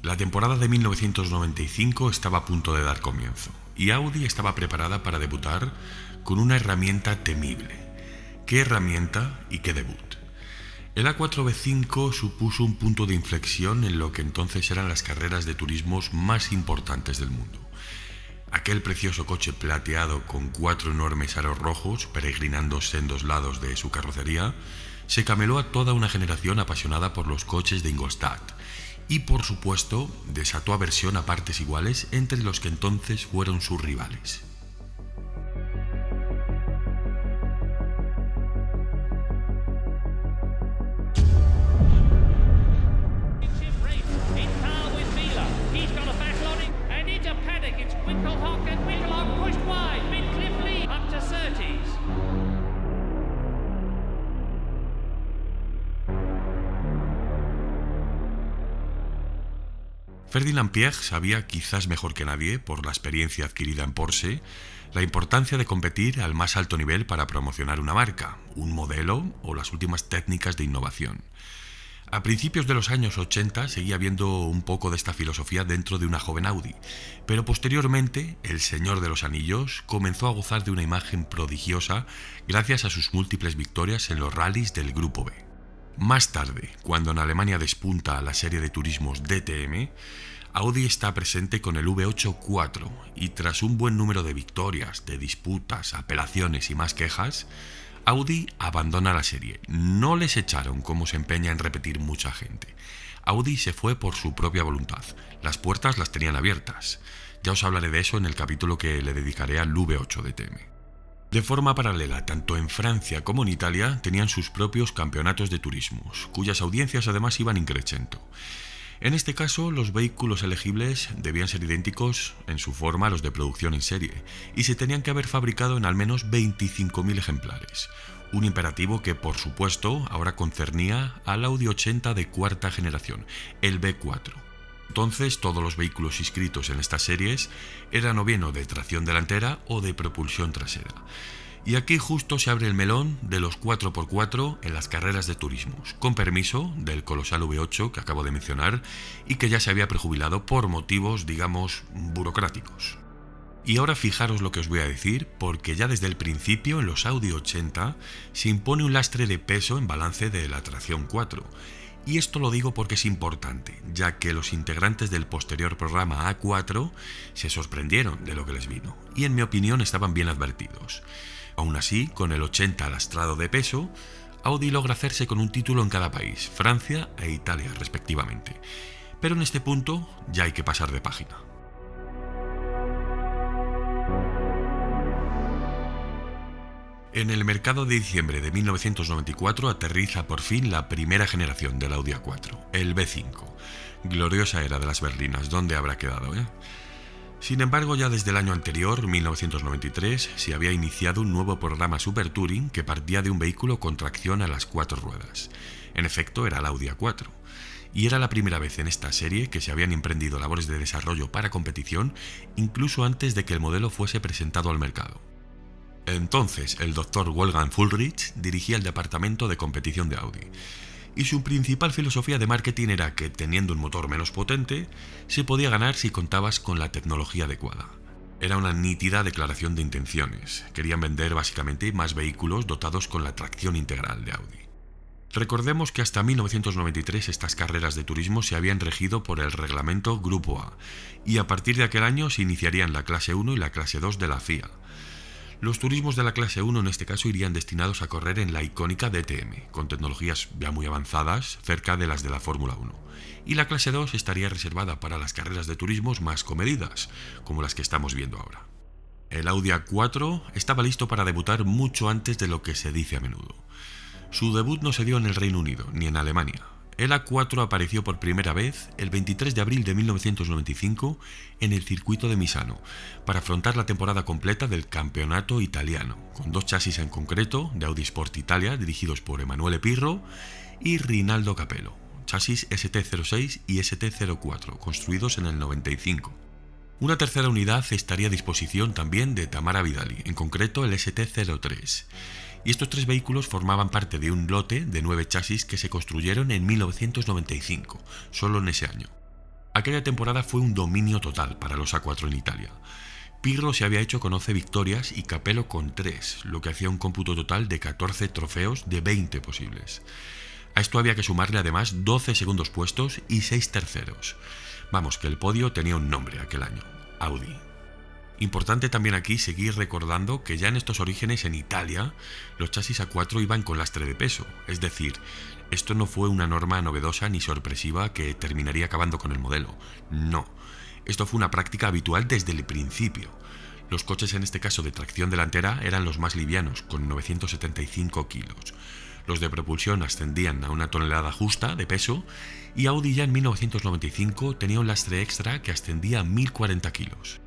La temporada de 1995 estaba a punto de dar comienzo y Audi estaba preparada para debutar con una herramienta temible. ¿Qué herramienta y qué debut? El A4B5 supuso un punto de inflexión en lo que entonces eran las carreras de turismos más importantes del mundo. Aquel precioso coche plateado con 4 enormes aros rojos peregrinando sendos lados de su carrocería se cameló a toda una generación apasionada por los coches de Ingolstadt y, por supuesto, desató aversión a partes iguales entre los que entonces fueron sus rivales. Ferdinand Piëch sabía, quizás mejor que nadie, por la experiencia adquirida en Porsche, la importancia de competir al más alto nivel para promocionar una marca, un modelo o las últimas técnicas de innovación. A principios de los años 80 seguía habiendo un poco de esta filosofía dentro de una joven Audi, pero posteriormente el Señor de los Anillos comenzó a gozar de una imagen prodigiosa gracias a sus múltiples victorias en los rallies del Grupo B. Más tarde, cuando en Alemania despunta la serie de turismos DTM, Audi está presente con el V8 4 y tras un buen número de victorias, de disputas, apelaciones y más quejas, Audi abandona la serie. No les echaron como se empeña en repetir mucha gente. Audi se fue por su propia voluntad. Las puertas las tenían abiertas. Ya os hablaré de eso en el capítulo que le dedicaré al V8 DTM. De forma paralela, tanto en Francia como en Italia tenían sus propios campeonatos de turismos, cuyas audiencias además iban in crescendo. En este caso, los vehículos elegibles debían ser idénticos en su forma a los de producción en serie, y se tenían que haber fabricado en al menos 25.000 ejemplares, un imperativo que, por supuesto, ahora concernía al Audi 80 de cuarta generación, el B4. Entonces, todos los vehículos inscritos en estas series eran o bien de tracción delantera o de propulsión trasera. Y aquí justo se abre el melón de los 4x4 en las carreras de turismos, con permiso del colosal V8 que acabo de mencionar y que ya se había prejubilado por motivos, digamos, burocráticos. Y ahora fijaros lo que os voy a decir, porque ya desde el principio en los Audi 80 se impone un lastre de peso en balance de la tracción 4. Y esto lo digo porque es importante, ya que los integrantes del posterior programa A4 se sorprendieron de lo que les vino, y en mi opinión estaban bien advertidos. Aún así, con el 80 lastrado de peso, Audi logra hacerse con un título en cada país, Francia e Italia respectivamente. Pero en este punto ya hay que pasar de página. En el mercado de diciembre de 1994 aterriza por fin la primera generación del Audi A4, el B5. Gloriosa era de las berlinas, ¿dónde habrá quedado, Sin embargo, ya desde el año anterior, 1993, se había iniciado un nuevo programa Super Touring que partía de un vehículo con tracción a las 4 ruedas. En efecto, era el Audi A4. Y era la primera vez en esta serie que se habían emprendido labores de desarrollo para competición, incluso antes de que el modelo fuese presentado al mercado. Entonces, el Dr. Wolfgang Fullrich dirigía el departamento de competición de Audi, y su principal filosofía de marketing era que, teniendo un motor menos potente, se podía ganar si contabas con la tecnología adecuada. Era una nítida declaración de intenciones. Querían vender básicamente más vehículos dotados con la tracción integral de Audi. Recordemos que hasta 1993 estas carreras de turismo se habían regido por el reglamento Grupo A, y a partir de aquel año se iniciarían la clase 1 y la clase 2 de la FIA. Los turismos de la clase 1 en este caso irían destinados a correr en la icónica DTM, con tecnologías ya muy avanzadas, cerca de las de la Fórmula 1. Y la clase 2 estaría reservada para las carreras de turismos más comedidas, como las que estamos viendo ahora. El Audi A4 estaba listo para debutar mucho antes de lo que se dice a menudo. Su debut no se dio en el Reino Unido, ni en Alemania. El A4 apareció por primera vez el 23 de abril de 1995 en el circuito de Misano, para afrontar la temporada completa del campeonato italiano, con 2 chasis en concreto de Audi Sport Italia dirigidos por Emanuele Pirro y Rinaldo Capello, chasis ST06 y ST04, construidos en el 95. Una tercera unidad estaría a disposición también de Tamara Vidali, en concreto el ST03. Y estos 3 vehículos formaban parte de un lote de 9 chasis que se construyeron en 1995, solo en ese año. Aquella temporada fue un dominio total para los A4 en Italia. Pirro se había hecho con 11 victorias y Capello con 3, lo que hacía un cómputo total de 14 trofeos de 20 posibles. A esto había que sumarle además 12 segundos puestos y 6 terceros. Vamos, que el podio tenía un nombre aquel año: Audi. Importante también aquí seguir recordando que ya en estos orígenes en Italia los chasis A4 iban con lastre de peso, es decir, esto no fue una norma novedosa ni sorpresiva que terminaría acabando con el modelo, no, esto fue una práctica habitual desde el principio. Los coches en este caso de tracción delantera eran los más livianos, con 975 kilos. Los de propulsión ascendían a 1 tonelada justa de peso y Audi ya en 1995 tenía un lastre extra que ascendía a 1040 kilos.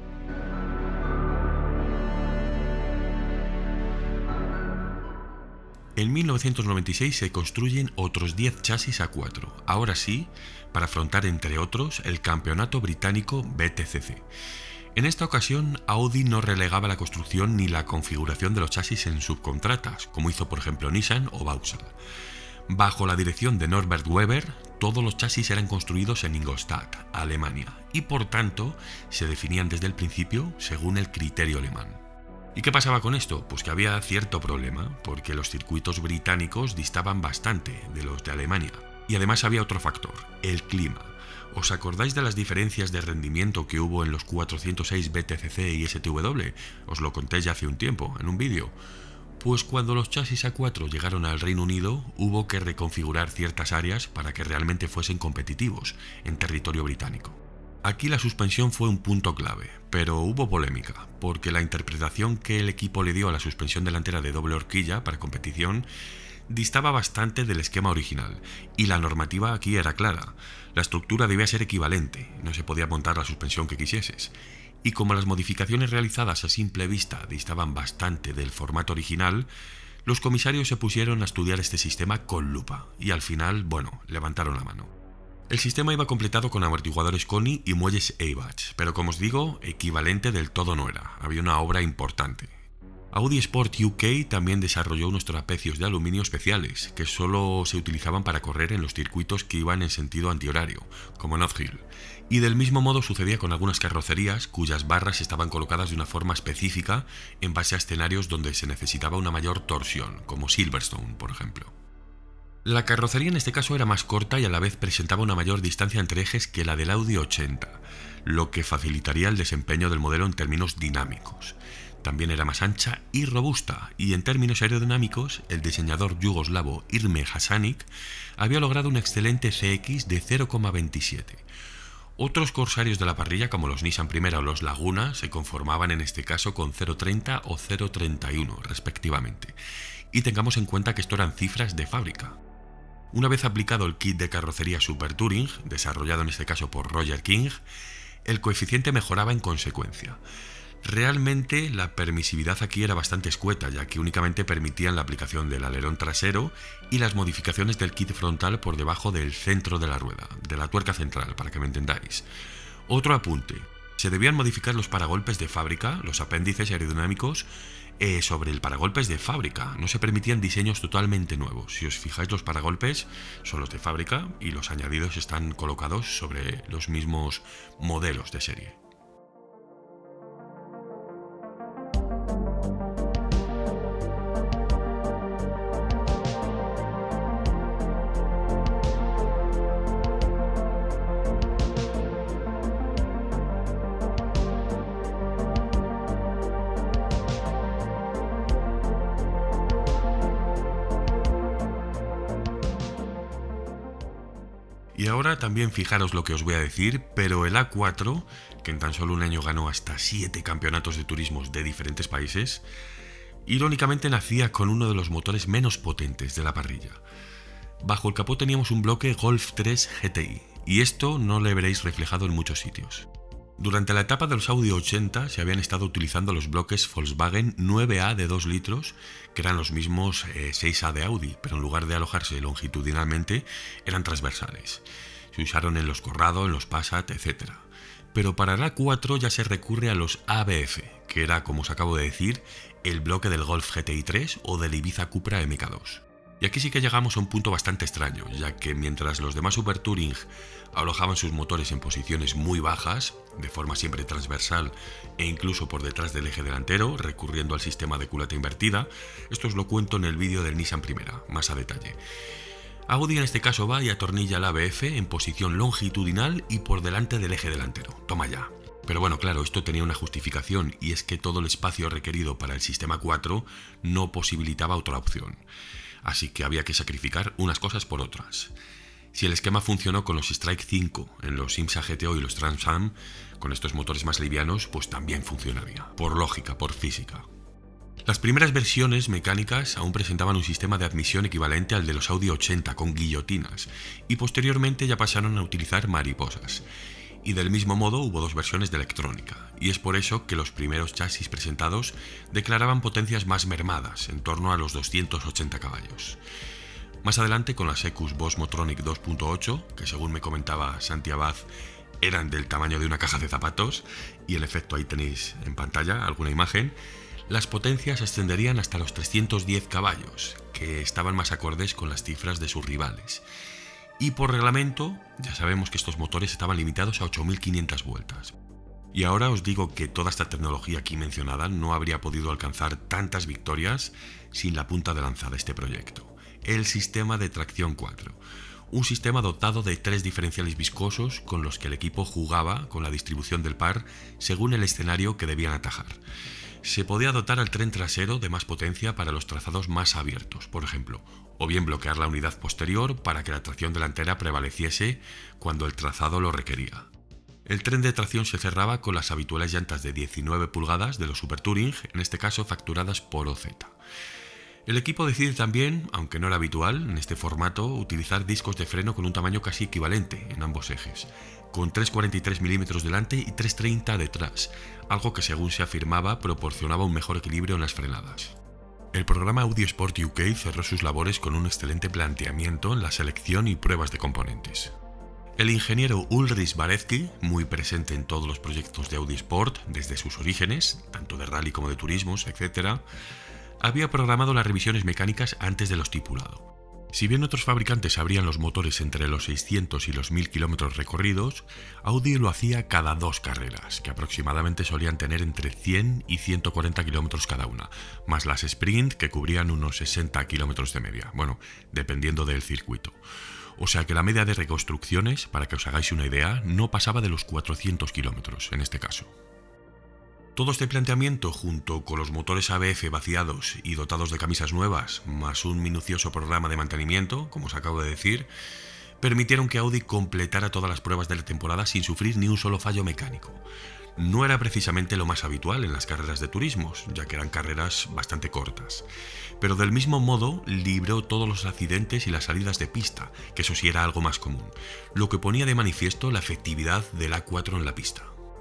En 1996 se construyen otros 10 chasis A4, ahora sí, para afrontar entre otros el campeonato británico BTCC. En esta ocasión, Audi no relegaba la construcción ni la configuración de los chasis en subcontratas, como hizo por ejemplo Nissan o Vauxhall. Bajo la dirección de Norbert Weber, todos los chasis eran construidos en Ingolstadt, Alemania, y por tanto se definían desde el principio según el criterio alemán. ¿Y qué pasaba con esto? Pues que había cierto problema, porque los circuitos británicos distaban bastante de los de Alemania. Y además había otro factor, el clima. ¿Os acordáis de las diferencias de rendimiento que hubo en los 406 BTCC y STW? Os lo conté ya hace un tiempo, en un vídeo. Pues cuando los chasis A4 llegaron al Reino Unido, hubo que reconfigurar ciertas áreas para que realmente fuesen competitivos en territorio británico. Aquí la suspensión fue un punto clave, pero hubo polémica, porque la interpretación que el equipo le dio a la suspensión delantera de doble horquilla para competición distaba bastante del esquema original, y la normativa aquí era clara. La estructura debía ser equivalente, no se podía montar la suspensión que quisieses. Y como las modificaciones realizadas a simple vista distaban bastante del formato original, los comisarios se pusieron a estudiar este sistema con lupa, y al final, bueno, levantaron la mano. El sistema iba completado con amortiguadores Koni y muelles Eibash, pero como os digo, equivalente del todo no era, había una obra importante. Audi Sport UK también desarrolló unos trapecios de aluminio especiales, que solo se utilizaban para correr en los circuitos que iban en sentido antihorario, como Notts Hill. Y del mismo modo sucedía con algunas carrocerías cuyas barras estaban colocadas de una forma específica en base a escenarios donde se necesitaba una mayor torsión, como Silverstone, por ejemplo. La carrocería en este caso era más corta y a la vez presentaba una mayor distancia entre ejes que la del Audi 80, lo que facilitaría el desempeño del modelo en términos dinámicos. También era más ancha y robusta, y en términos aerodinámicos, el diseñador yugoslavo Irme Hasanic había logrado un excelente CX de 0,27. Otros corsarios de la parrilla, como los Nissan Primera o los Laguna, se conformaban en este caso con 0,30 o 0,31 respectivamente. Y tengamos en cuenta que esto eran cifras de fábrica. Una vez aplicado el kit de carrocería Super Touring, desarrollado en este caso por Roger King, el coeficiente mejoraba en consecuencia. Realmente la permisividad aquí era bastante escueta, ya que únicamente permitían la aplicación del alerón trasero y las modificaciones del kit frontal por debajo del centro de la rueda, de la tuerca central, para que me entendáis. Otro apunte, se debían modificar los paragolpes de fábrica, los apéndices aerodinámicos, sobre el paragolpes de fábrica. No se permitían diseños totalmente nuevos. Si os fijáis, los paragolpes son los de fábrica y los añadidos están colocados sobre los mismos modelos de serie. Y ahora también fijaros lo que os voy a decir, pero el A4, que en tan solo un año ganó hasta 7 campeonatos de turismos de diferentes países, irónicamente nacía con uno de los motores menos potentes de la parrilla. Bajo el capó teníamos un bloque Golf 3 GTI, y esto no lo veréis reflejado en muchos sitios. Durante la etapa de los Audi 80 se habían estado utilizando los bloques Volkswagen 9A de 2 litros, que eran los mismos 6A de Audi, pero en lugar de alojarse longitudinalmente, eran transversales. Se usaron en los Corrado, en los Passat, etc. Pero para el A4 ya se recurre a los ABF, que era, como os acabo de decir, el bloque del Golf GTI 3 o del Ibiza Cupra MK2. Y aquí sí que llegamos a un punto bastante extraño, ya que mientras los demás Super Touring alojaban sus motores en posiciones muy bajas, de forma siempre transversal e incluso por detrás del eje delantero, recurriendo al sistema de culata invertida, esto os lo cuento en el vídeo del Nissan Primera, más a detalle. Audi en este caso va y atornilla la ABF en posición longitudinal y por delante del eje delantero. Toma ya. Pero bueno, claro, esto tenía una justificación, y es que todo el espacio requerido para el sistema 4 no posibilitaba otra opción. Así que había que sacrificar unas cosas por otras. Si el esquema funcionó con los Strike 5 en los IMSA GTO y los Trans Am, con estos motores más livianos, pues también funcionaría. Por lógica, por física. Las primeras versiones mecánicas aún presentaban un sistema de admisión equivalente al de los Audi 80 con guillotinas, y posteriormente ya pasaron a utilizar mariposas. Y del mismo modo hubo dos versiones de electrónica, y es por eso que los primeros chasis presentados declaraban potencias más mermadas, en torno a los 280 caballos. Más adelante, con las EQs Bosch Motronic 2.8, que según me comentaba Santi Abad, eran del tamaño de una caja de zapatos, y en efecto ahí tenéis en pantalla alguna imagen, las potencias ascenderían hasta los 310 caballos, que estaban más acordes con las cifras de sus rivales. Y por reglamento, ya sabemos que estos motores estaban limitados a 8.500 vueltas. Y ahora os digo que toda esta tecnología aquí mencionada no habría podido alcanzar tantas victorias sin la punta de lanza de este proyecto: el sistema de tracción 4. Un sistema dotado de 3 diferenciales viscosos con los que el equipo jugaba con la distribución del par según el escenario que debían atajar. Se podía dotar al tren trasero de más potencia para los trazados más abiertos, por ejemplo, o bien bloquear la unidad posterior para que la tracción delantera prevaleciese cuando el trazado lo requería. El tren de tracción se cerraba con las habituales llantas de 19 pulgadas de los Super Touring, en este caso facturadas por OZ. El equipo decide también, aunque no era habitual en este formato, utilizar discos de freno con un tamaño casi equivalente en ambos ejes, con 3,43 mm delante y 3,30 detrás, algo que según se afirmaba proporcionaba un mejor equilibrio en las frenadas. El programa Audi Sport UK cerró sus labores con un excelente planteamiento en la selección y pruebas de componentes. El ingeniero Ulrich Barecki, muy presente en todos los proyectos de Audi Sport desde sus orígenes, tanto de rally como de turismos, etc., había programado las revisiones mecánicas antes de lo estipulado. Si bien otros fabricantes abrían los motores entre los 600 y los 1000 kilómetros recorridos, Audi lo hacía cada 2 carreras, que aproximadamente solían tener entre 100 y 140 kilómetros cada una, más las sprint que cubrían unos 60 kilómetros de media, bueno, dependiendo del circuito. O sea que la media de reconstrucciones, para que os hagáis una idea, no pasaba de los 400 kilómetros en este caso. Todo este planteamiento, junto con los motores ABF vaciados y dotados de camisas nuevas, más un minucioso programa de mantenimiento, como os acabo de decir, permitieron que Audi completara todas las pruebas de la temporada sin sufrir ni un solo fallo mecánico. No era precisamente lo más habitual en las carreras de turismos, ya que eran carreras bastante cortas. Pero del mismo modo libró todos los accidentes y las salidas de pista, que eso sí era algo más común, lo que ponía de manifiesto la efectividad del A4 en la pista.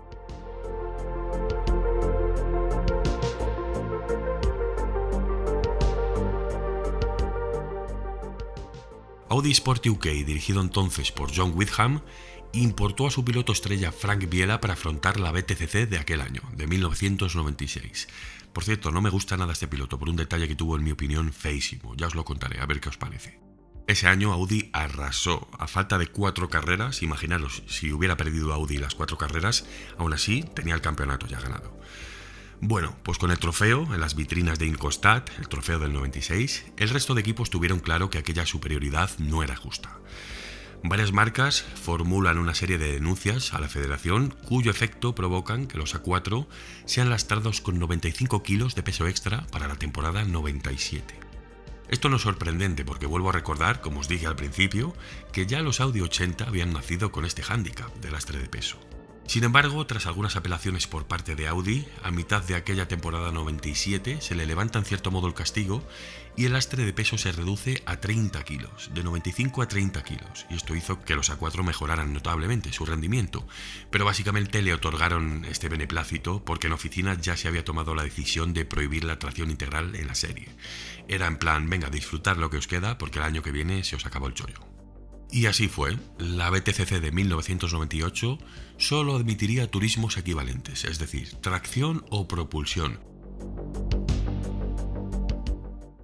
Audi Sport UK, dirigido entonces por John Witham, importó a su piloto estrella Frank Biela para afrontar la BTCC de aquel año, de 1996. Por cierto, no me gusta nada este piloto por un detalle que tuvo en mi opinión feísimo, ya os lo contaré, a ver qué os parece. Ese año Audi arrasó, a falta de 4 carreras, imaginaros si hubiera perdido Audi las 4 carreras, aún así tenía el campeonato ya ganado. Bueno, pues con el trofeo en las vitrinas de Ingolstadt, el trofeo del 96, el resto de equipos tuvieron claro que aquella superioridad no era justa. Varias marcas formulan una serie de denuncias a la federación cuyo efecto provocan que los A4 sean lastrados con 95 kilos de peso extra para la temporada 97. Esto no es sorprendente porque vuelvo a recordar, como os dije al principio, que ya los Audi 80 habían nacido con este hándicap de lastre de peso. Sin embargo, tras algunas apelaciones por parte de Audi, a mitad de aquella temporada 97 se le levanta en cierto modo el castigo y el lastre de peso se reduce a 30 kilos, de 95 a 30 kilos, y esto hizo que los A4 mejoraran notablemente su rendimiento, pero básicamente le otorgaron este beneplácito porque en oficina ya se había tomado la decisión de prohibir la tracción integral en la serie. Era en plan, venga, disfrutad lo que os queda porque el año que viene se os acabó el chollo. Y así fue, la BTCC de 1998 solo admitiría turismos equivalentes, es decir, tracción o propulsión.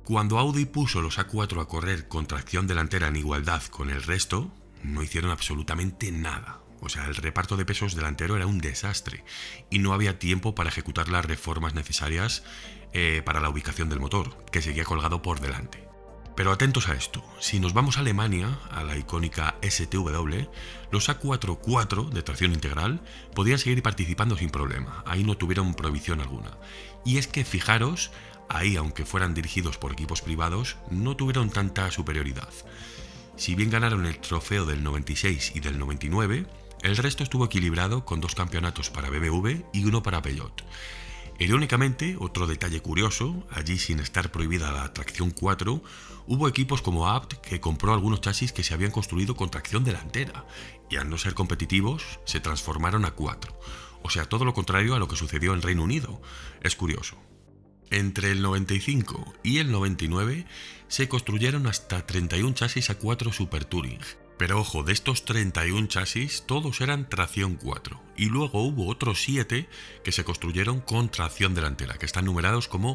Cuando Audi puso los A4 a correr con tracción delantera en igualdad con el resto, no hicieron absolutamente nada. O sea, el reparto de pesos delantero era un desastre y no había tiempo para ejecutar las reformas necesarias para la ubicación del motor, que seguía colgado por delante. Pero atentos a esto, si nos vamos a Alemania, a la icónica STW, los A4-4 de tracción integral podían seguir participando sin problema, ahí no tuvieron prohibición alguna. Y es que fijaros, ahí aunque fueran dirigidos por equipos privados, no tuvieron tanta superioridad. Si bien ganaron el trofeo del 96 y del 99, el resto estuvo equilibrado con 2 campeonatos para BMW y 1 para Peugeot. Irónicamente, otro detalle curioso, allí sin estar prohibida la tracción 4, hubo equipos como Abt que compró algunos chasis que se habían construido con tracción delantera y al no ser competitivos se transformaron a 4. O sea, todo lo contrario a lo que sucedió en Reino Unido. Es curioso. Entre el 95 y el 99 se construyeron hasta 31 chasis A4 Super Touring. Pero ojo, de estos 31 chasis todos eran tracción 4 y luego hubo otros 7 que se construyeron con tracción delantera, que están numerados como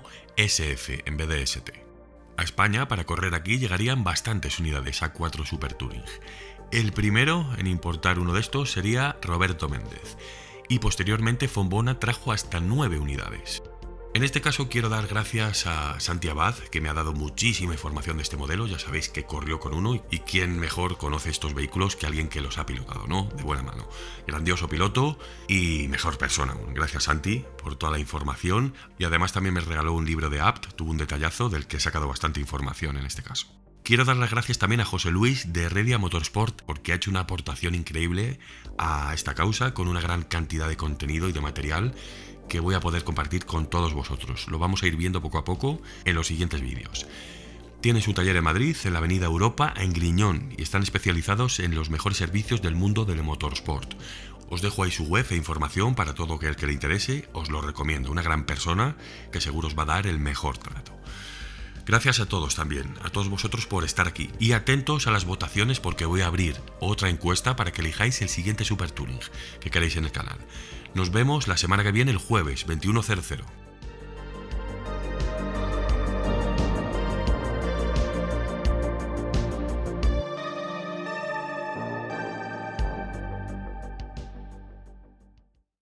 SF en vez de ST. A España, para correr aquí, llegarían bastantes unidades A4 Super Touring. El primero en importar uno de estos sería Roberto Méndez y posteriormente Fombona trajo hasta 9 unidades. En este caso quiero dar gracias a Santi Abad, que me ha dado muchísima información de este modelo. Ya sabéis que corrió con uno y quién mejor conoce estos vehículos que alguien que los ha pilotado, ¿no? De buena mano. Grandioso piloto y mejor persona aún. Gracias Santi por toda la información y además también me regaló un libro de Abt, tuvo un detallazo del que he sacado bastante información en este caso. Quiero dar las gracias también a José Luis de Redia Motorsport porque ha hecho una aportación increíble a esta causa con una gran cantidad de contenido y de material que voy a poder compartir con todos vosotros. Lo vamos a ir viendo poco a poco en los siguientes vídeos. Tiene su taller en Madrid, en la avenida Europa, en Griñón, y están especializados en los mejores servicios del mundo del motorsport. Os dejo ahí su web e información para todo aquel que le interese, os lo recomiendo, una gran persona que seguro os va a dar el mejor trato. Gracias a todos también, a todos vosotros por estar aquí y atentos a las votaciones porque voy a abrir otra encuesta para que elijáis el siguiente Super Touring que queréis en el canal. Nos vemos la semana que viene el jueves 21:00.